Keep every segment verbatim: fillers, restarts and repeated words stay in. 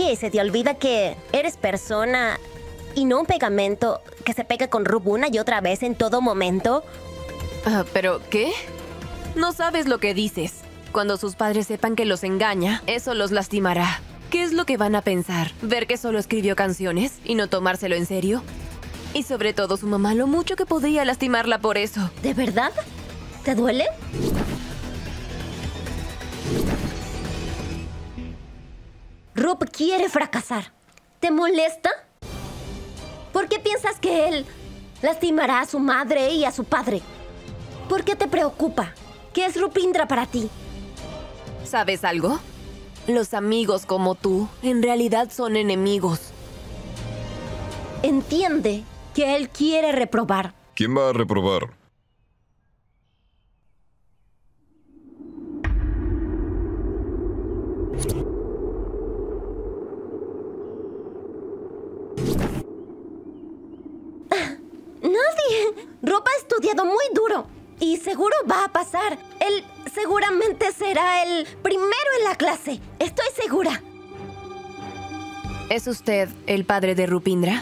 Oye, ¿se te olvida que eres persona y no un pegamento que se pega con Rup una y otra vez en todo momento? Uh, ¿Pero qué? No sabes lo que dices. Cuando sus padres sepan que los engaña, eso los lastimará. ¿Qué es lo que van a pensar? ¿Ver que solo escribió canciones y no tomárselo en serio? Y sobre todo su mamá, lo mucho que podría lastimarla por eso. ¿De verdad? ¿Te duele? Rup quiere fracasar. ¿Te molesta? ¿Por qué piensas que él lastimará a su madre y a su padre? ¿Por qué te preocupa? ¿Qué es Rupindra para ti? ¿Sabes algo? Los amigos como tú, en realidad son enemigos. Entiende que él quiere reprobar. ¿Quién va a reprobar? Nadie. Rup ha estudiado muy duro y seguro va a pasar. Él seguramente será el primero en la clase. Estoy segura. ¿Es usted el padre de Rupindra?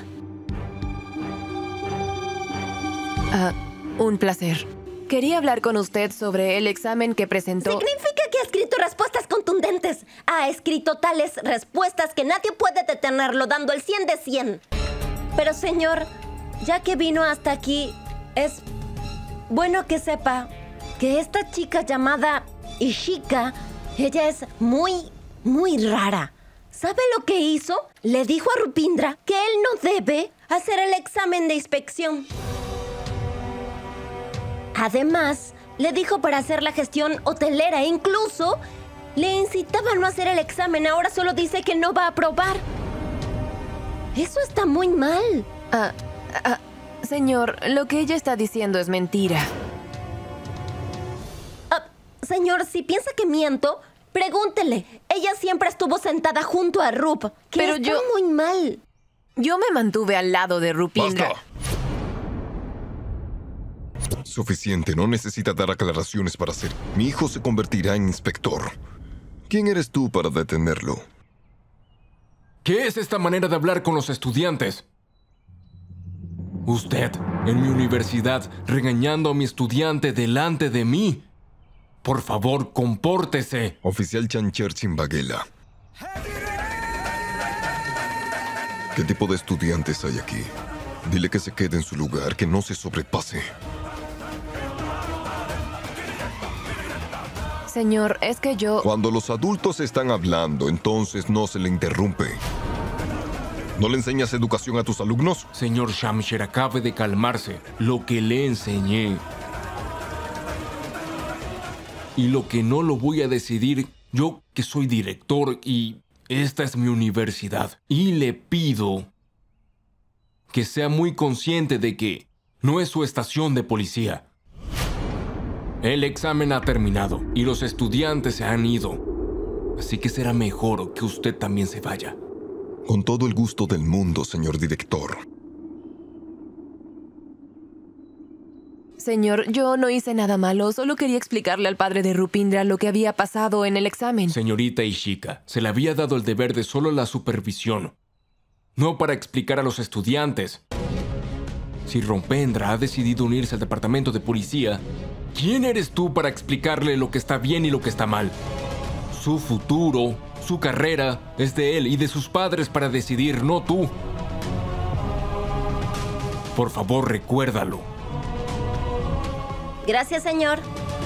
Ah, un placer. Quería hablar con usted sobre el examen que presentó. Significa que ha escrito respuestas contundentes. Ha escrito tales respuestas que nadie puede detenerlo dando el cien de cien. Pero señor, ya que vino hasta aquí, es bueno que sepa que esta chica llamada Ishika, ella es muy, muy rara. ¿Sabe lo que hizo? Le dijo a Rupindra que él no debe hacer el examen de inspección. Además, le dijo para hacer la gestión hotelera e incluso le incitaba a no hacer el examen. Ahora solo dice que no va a aprobar. Eso está muy mal. Ah, ah, señor, lo que ella está diciendo es mentira. Ah, señor, si piensa que miento, pregúntele. Ella siempre estuvo sentada junto a Rup. Que Pero está yo... muy mal. Yo me mantuve al lado de Rupindra. ¡Basta! Suficiente, no necesita dar aclaraciones para hacer. Mi hijo se convertirá en inspector. ¿Quién eres tú para detenerlo? ¿Qué es esta manera de hablar con los estudiantes? Usted, en mi universidad, regañando a mi estudiante delante de mí. Por favor, compórtese. Oficial Chancher Chimbaguela. ¿Qué tipo de estudiantes hay aquí? Dile que se quede en su lugar, que no se sobrepase. Señor, es que yo... Cuando los adultos están hablando, entonces no se le interrumpe. ¿No le enseñas educación a tus alumnos? Señor Shamsher, acabe de calmarse. Lo que le enseñé. Y lo que no lo voy a decidir, yo que soy director y esta es mi universidad. Y le pido que sea muy consciente de que no es su estación de policía. El examen ha terminado y los estudiantes se han ido. Así que será mejor que usted también se vaya. Con todo el gusto del mundo, señor director. Señor, yo no hice nada malo. Solo quería explicarle al padre de Rupindra lo que había pasado en el examen. Señorita Ishika, se le había dado el deber de solo la supervisión. No para explicar a los estudiantes. Si Rupindra ha decidido unirse al departamento de policía, ¿quién eres tú para explicarle lo que está bien y lo que está mal? Su futuro, su carrera, es de él y de sus padres para decidir, no tú. Por favor, recuérdalo. Gracias, señor.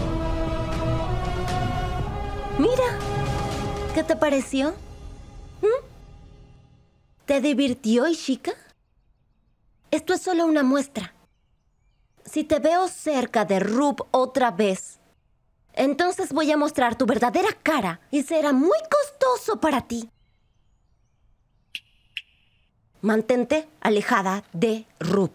Mira, ¿qué te pareció? ¿Mm? ¿Te divirtió, Ishika? Esto es solo una muestra. Si te veo cerca de Rup otra vez, entonces voy a mostrar tu verdadera cara y será muy costoso para ti. Mantente alejada de Rup.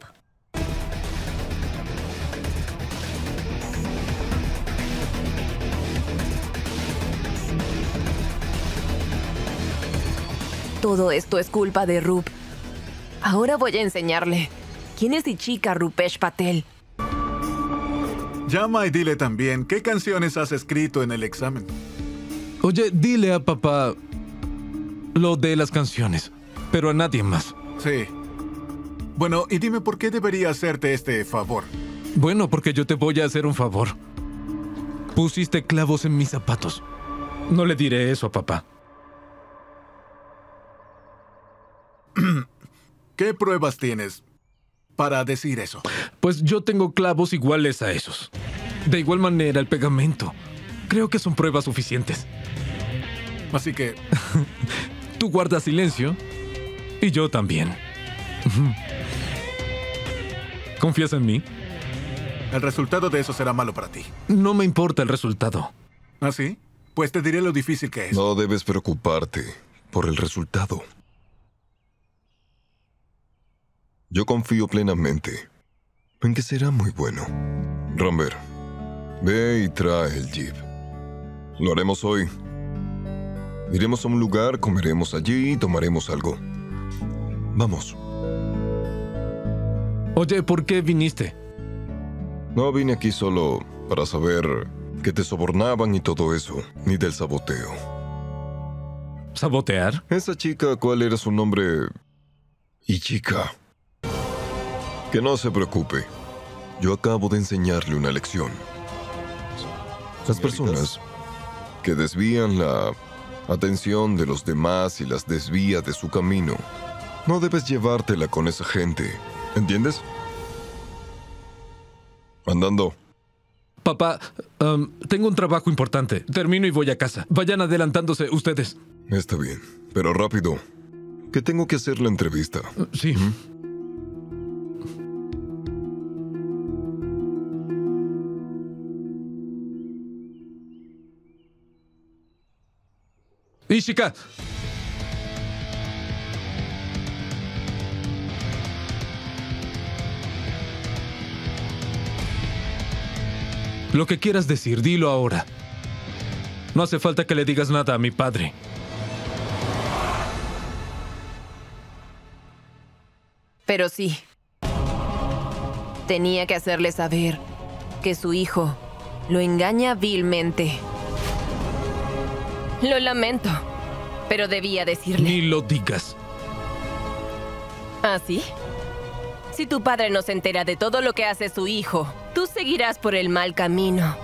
Todo esto es culpa de Rup. Ahora voy a enseñarle. ¿Quién es Ishika Rupesh Patel? Llama y dile también qué canciones has escrito en el examen. Oye, dile a papá Lo de las canciones, pero a nadie más. Sí. Bueno, y dime por qué debería hacerte este favor. Bueno, porque yo te voy a hacer un favor. Pusiste clavos en mis zapatos. No le diré eso a papá. ¿Qué pruebas tienes para decir eso? Pues yo tengo clavos iguales a esos. De igual manera, el pegamento. Creo que son pruebas suficientes. Así que... Tú guardas silencio y yo también. ¿Confías en mí? El resultado de eso será malo para ti. No me importa el resultado. ¿Ah, sí? Pues te diré lo difícil que es. No debes preocuparte por el resultado. Yo confío plenamente en que será muy bueno. Rambert, ve y trae el jeep. Lo haremos hoy. Iremos a un lugar, comeremos allí y tomaremos algo. Vamos. Oye, ¿por qué viniste? No vine aquí solo para saber que te sobornaban y todo eso, ni del saboteo. ¿Sabotear? Esa chica, ¿cuál era su nombre? Y chica. Que no se preocupe. Yo acabo de enseñarle una lección. Las personas que desvían la atención de los demás y las desvía de su camino, no debes llevártela con esa gente. ¿Entiendes? Andando. Papá, um, tengo un trabajo importante. Termino y voy a casa. Vayan adelantándose ustedes. Está bien, pero rápido. Que tengo que hacer la entrevista. Uh, sí. ¿Mm? Ishika. Lo que quieras decir, dilo ahora. No hace falta que le digas nada a mi padre. Pero sí. Tenía que hacerle saber que su hijo lo engaña vilmente. Lo lamento, pero debía decirle. Ni lo digas. ¿Ah, sí? Si tu padre no se entera de todo lo que hace su hijo, tú seguirás por el mal camino.